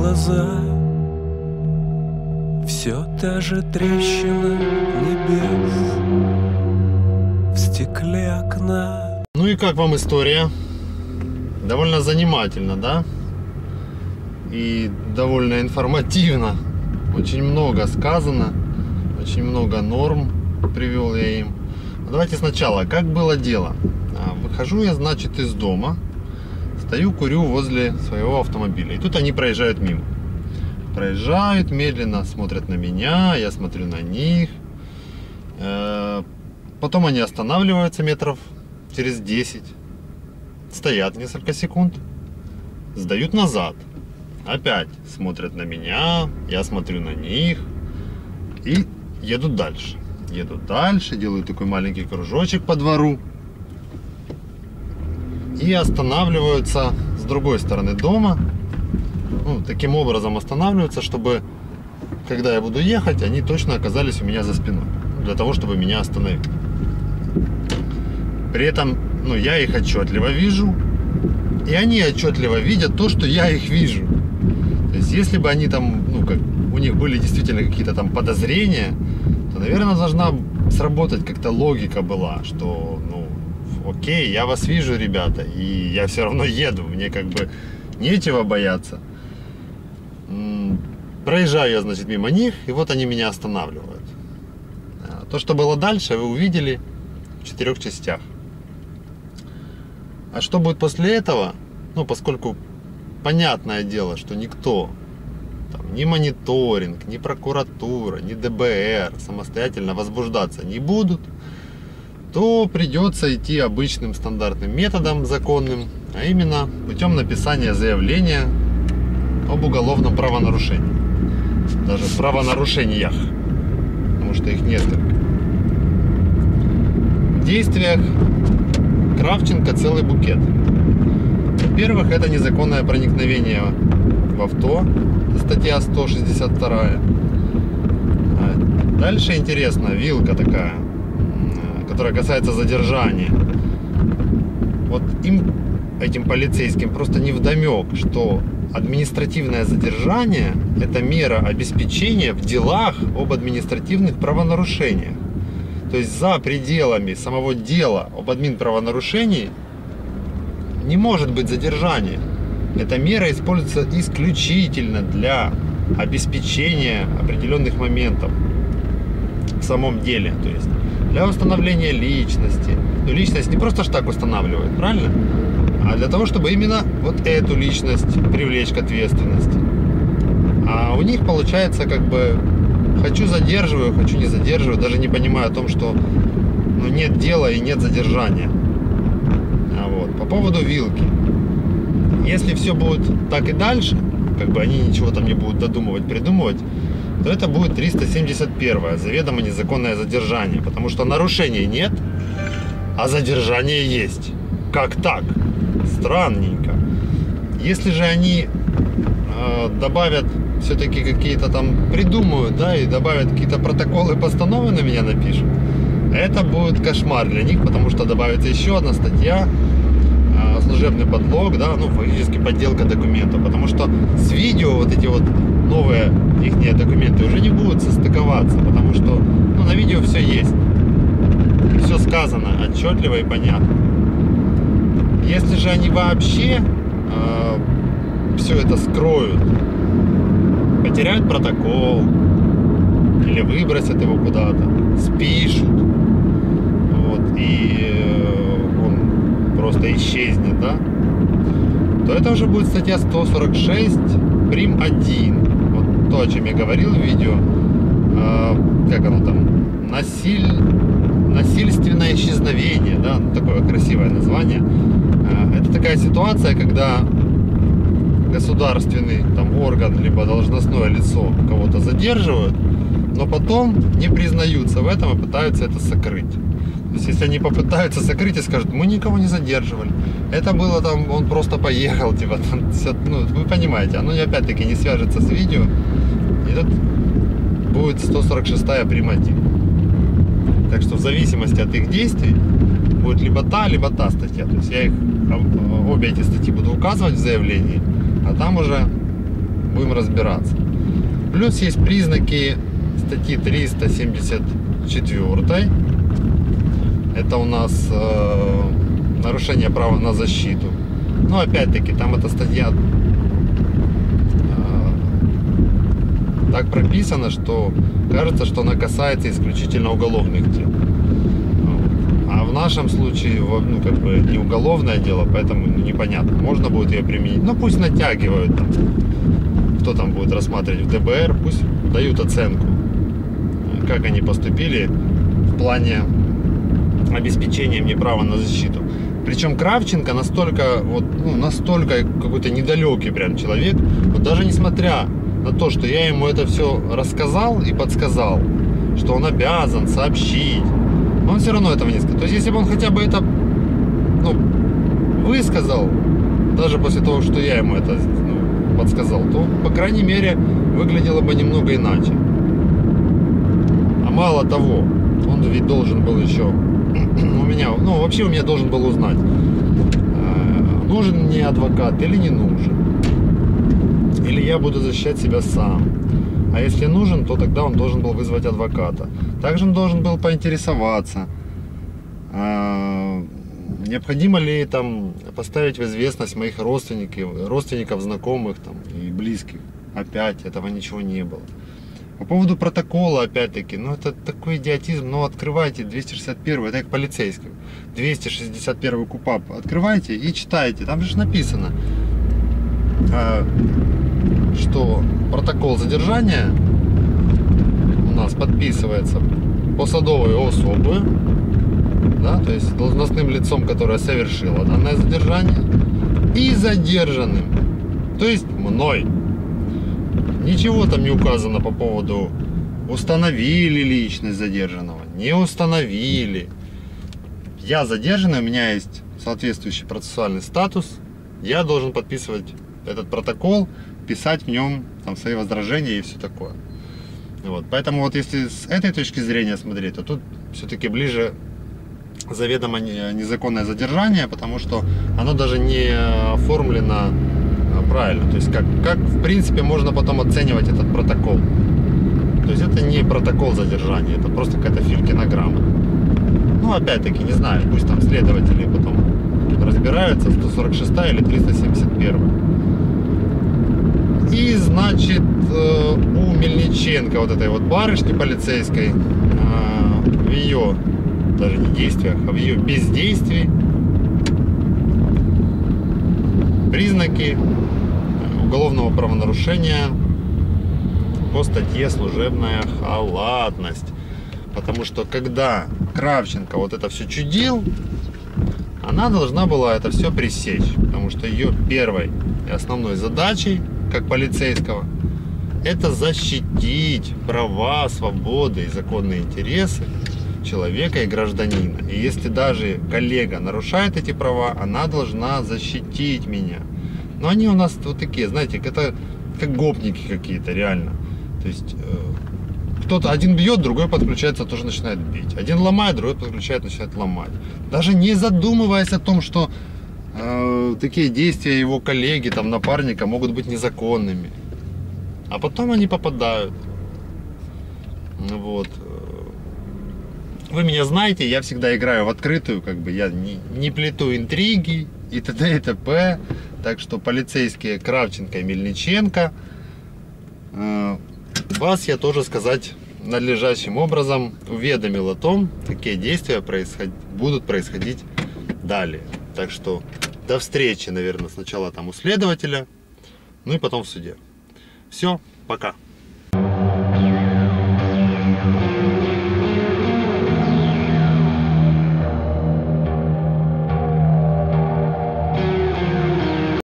глаза. Все та же трещина небес в стекле окна. Ну и как вам история? Довольно занимательно, да? И довольно информативно. Очень много сказано, очень много норм привел я им. Давайте сначала, как было дело. Выхожу я, значит, из дома, стою, курю возле своего автомобиля. И тут они проезжают мимо. Проезжают медленно, смотрят на меня, я смотрю на них. Потом они останавливаются метров через 10. Стоят несколько секунд. Сдают назад. Опять смотрят на меня, я смотрю на них. И едут дальше. Едут дальше, делают такой маленький кружочек по двору. И останавливаются с другой стороны дома. Ну, таким образом останавливаются, чтобы, когда я буду ехать, они точно оказались у меня за спиной. Для того, чтобы меня остановить. При этом, ну, я их отчетливо вижу. И они отчетливо видят то, что я их вижу. То есть, если бы они там, ну, как у них были действительно какие-то там подозрения, то, наверное, должна сработать как-то логика была, что, ну, окей, я вас вижу, ребята, и я все равно еду, мне как бы нечего бояться. Проезжаю я, значит, мимо них, и вот они меня останавливают. То, что было дальше, вы увидели в 4 частях. А что будет после этого? Ну, поскольку понятное дело, что никто, там, ни мониторинг, ни прокуратура, ни ДБР самостоятельно возбуждаться не будут, то придется идти обычным стандартным методом законным, а именно путем написания заявления об уголовном правонарушении. Даже правонарушениях, потому что их несколько. В действиях Кравченко целый букет. Во-первых, это незаконное проникновение в авто, статья 162. Дальше интересно, вилка такая, которая касается задержания. Вот им, этим полицейским, просто невдомек, что административное задержание – это мера обеспечения в делах об административных правонарушениях. То есть за пределами самого дела об админправонарушении не может быть задержания. Эта мера используется исключительно для обеспечения определенных моментов в самом деле. То есть для установления личности. Но личность не просто так устанавливает, правильно? А для того, чтобы именно вот эту личность привлечь к ответственности. А у них получается как бы хочу задерживаю, хочу не задерживаю, даже не понимая о том, что ну, нет дела и нет задержания. Вот. По поводу вилки. Если все будет так и дальше, как бы они ничего там не будут додумывать, придумывать, то это будет 371-е, заведомо незаконное задержание. Потому что нарушений нет, а задержание есть. Как так? Странненько. Если же они добавят все-таки какие-то там придумают, да, и добавят какие-то протоколы, постановы на меня напишут, это будет кошмар для них, потому что добавится еще одна статья, служебный подлог, да, ну, фактически подделка документов, потому что с видео вот эти вот новые их документы уже не будут состыковаться, потому что, ну, на видео все есть, все сказано отчетливо и понятно. Если же они вообще все это скроют, потеряют протокол или выбросят его куда-то, спишут, вот, и он просто исчезнет, да, то это уже будет статья 146 прим. 1. Вот то, о чем я говорил в видео, как оно там, насильственное исчезновение, да, такое красивое название. Это такая ситуация, когда государственный там орган либо должностное лицо кого-то задерживают, но потом не признаются в этом и пытаются это сокрыть. То есть если они попытаются сокрыть и скажут, мы никого не задерживали, это было там, он просто поехал, типа, там, все, ну, вы понимаете, оно опять-таки не свяжется с видео, и тут будет 146-я прим. 1. Так что в зависимости от их действий будет либо та статья. То есть я их, обе эти статьи буду указывать в заявлении, а там уже будем разбираться. Плюс есть признаки статьи 374. Это у нас нарушение права на защиту. Но опять-таки там эта статья так прописана, что кажется, что она касается исключительно уголовных дел. А в нашем случае, ну, как бы не уголовное дело, поэтому непонятно, можно будет ее применить. Ну, пусть натягивают там, кто там будет рассматривать в ДБР, пусть дают оценку, как они поступили в плане обеспечения мне права на защиту. Причем Кравченко настолько, вот, ну, настолько какой-то недалекий прям человек, вот даже несмотря на то, что я ему это все рассказал и подсказал, что он обязан сообщить, он все равно этого не сказал. То есть, если бы он хотя бы это, ну, высказал, даже после того, что я ему это, ну, подсказал, то, по крайней мере, выглядело бы немного иначе. А мало того, он ведь должен был еще у меня, ну, вообще у меня должен был узнать, нужен мне адвокат или не нужен. Или я буду защищать себя сам. А если нужен, то тогда он должен был вызвать адвоката. Также он должен был поинтересоваться, необходимо ли там поставить в известность моих родственников, знакомых там, и близких. Опять этого ничего не было. По поводу протокола, опять-таки, ну это такой идиотизм, но открывайте 261, это как полицейский, 261 КУПАП, открывайте и читайте, там же написано, что протокол задержания у нас подписывается посадовой особой, да, то есть должностным лицом, которое совершило данное задержание, и задержанным, то есть мной. Ничего там не указано по поводу установили личность задержанного, не установили. Я задержанный, у меня есть соответствующий процессуальный статус, я должен подписывать этот протокол, писать в нем там свои возражения и все такое. Вот. Поэтому вот если с этой точки зрения смотреть, то тут все-таки ближе заведомо незаконное задержание, потому что оно даже не оформлено правильно. То есть как в принципе можно потом оценивать этот протокол. То есть это не протокол задержания, это просто какая-то филькинограмма. Ну опять-таки не знаю, пусть там следователи потом разбираются, 146 или 371. И значит у Мельниченко, вот этой вот барышни полицейской, в ее даже не действиях, а в ее бездействии признаки уголовного правонарушения по статье служебная халатность. Потому что когда Кравченко вот это все чудил, она должна была это все пресечь. Потому что ее первой и основной задачей, как полицейского, это защитить права, свободы и законные интересы человека и гражданина. И если даже коллега нарушает эти права, она должна защитить меня. Но они у нас вот такие, знаете, это как гопники какие-то, реально. То есть кто-то один бьет, другой подключается, тоже начинает бить. Один ломает, другой подключает, начинает ломать. Даже не задумываясь о том, что такие действия его коллеги, там, напарника могут быть незаконными. А потом они попадают. Вот. Вы меня знаете, я всегда играю в открытую, как бы я не плету интриги и т.д. и т.п. Так что полицейские Кравченко и Мельниченко, вас я тоже сказать надлежащим образом уведомил о том, какие действия будут происходить далее. Так что до встречи, наверное, сначала там у следователя, ну и потом в суде. Все, пока.